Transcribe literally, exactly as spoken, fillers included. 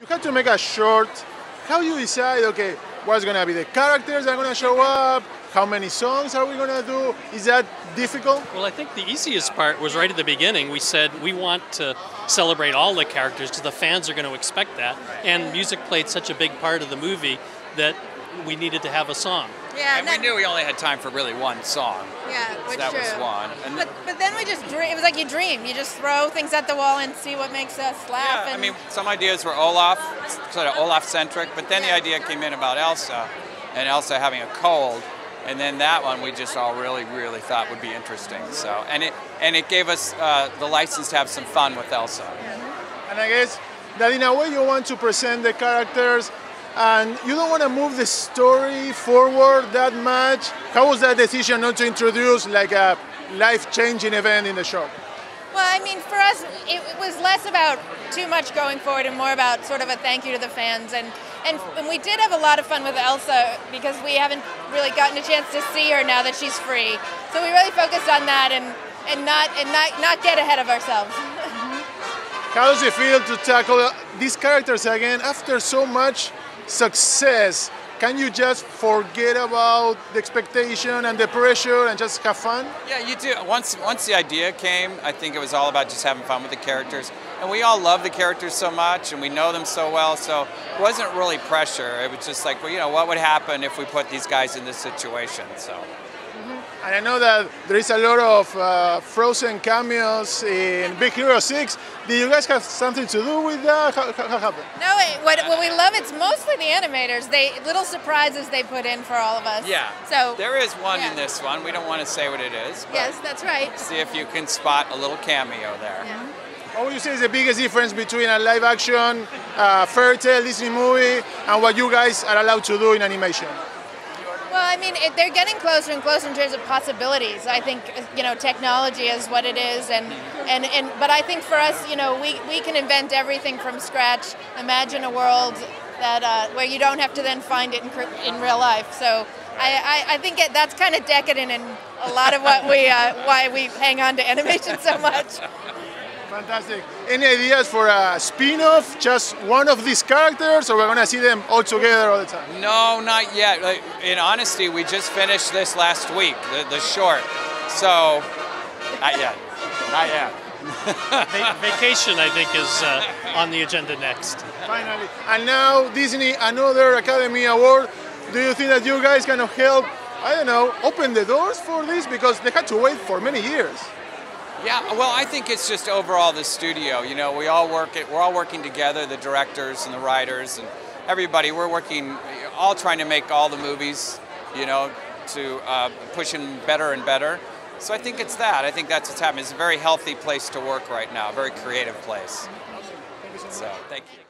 had to make a short. How you decide, okay, what's going to be the characters that are going to show up? How many songs are we going to do? Is that difficult? Well, I think the easiest part was right at the beginning. We said we want to celebrate all the characters because the fans are going to expect that. And music played such a big part of the movie that we needed to have a song. Yeah, and we knew we only had time for really one song. Yeah, so which that true. was one. And but but then we just dream. It was like you dream. You just throw things at the wall and see what makes us laugh. Yeah, and I mean, some ideas were Olaf, sort of Olaf-centric, but then yeah. the idea came in about Elsa, and Elsa having a cold, and then that one we just all really, really thought would be interesting. So, and it and it gave us uh, the license to have some fun with Elsa. Mm-hmm. And I guess that in a way you want to present the characters, and you don't want to move the story forward that much. How was that decision not to introduce like a life-changing event in the show? Well, I mean, for us, it was less about too much going forward and more about sort of a thank you to the fans. And, and, and we did have a lot of fun with Elsa because we haven't really gotten a chance to see her now that she's free. So we really focused on that and, and, not, and not, not get ahead of ourselves. How does it feel to tackle these characters again after so much success? Can you just forget about the expectation and the pressure and just have fun? Yeah, you do. Once once the idea came, I think it was all about just having fun with the characters. And we all love the characters so much and we know them so well, so it wasn't really pressure. It was just like, well, you know, what would happen if we put these guys in this situation? So. And I know that there is a lot of uh, Frozen cameos in Big Hero six. Did you guys have something to do with that? How, how, how happened? No, it, what, what we love, it's mostly the animators. They little surprises they put in for all of us. Yeah. So there is one yeah. in this one. We don't want to say what it is. But yes, that's right. See if you can spot a little cameo there. Yeah. What would you say is the biggest difference between a live-action uh, fairy tale Disney movie and what you guys are allowed to do in animation? Well, I mean, it, they're getting closer and closer in terms of possibilities. I think, you know, technology is what it is, and, and, and but I think for us, you know, we, we can invent everything from scratch, imagine a world that uh, where you don't have to then find it in, in real life. So I, I, I think it, that's kind of decadent in a lot of what we, uh, why we hang on to animation so much. Fantastic. Any ideas for a spin-off, just one of these characters, or we're going to see them all together all the time? No, not yet. Like, in honesty, we just finished this last week, the, the short. So, not yet. Not yet. Vacation, I think, is uh, on the agenda next. Finally. And now Disney, another Academy Award. Do you think that you guys kind of help, I don't know, open the doors for this? Because they had to wait for many years. Yeah, well, I think it's just overall the studio. You know, we all work it. We're all working together, the directors and the writers and everybody. We're working, all trying to make all the movies, you know, to uh, push them better and better. So I think it's that. I think that's what's happening. It's a very healthy place to work right now, a very creative place. So, thank you.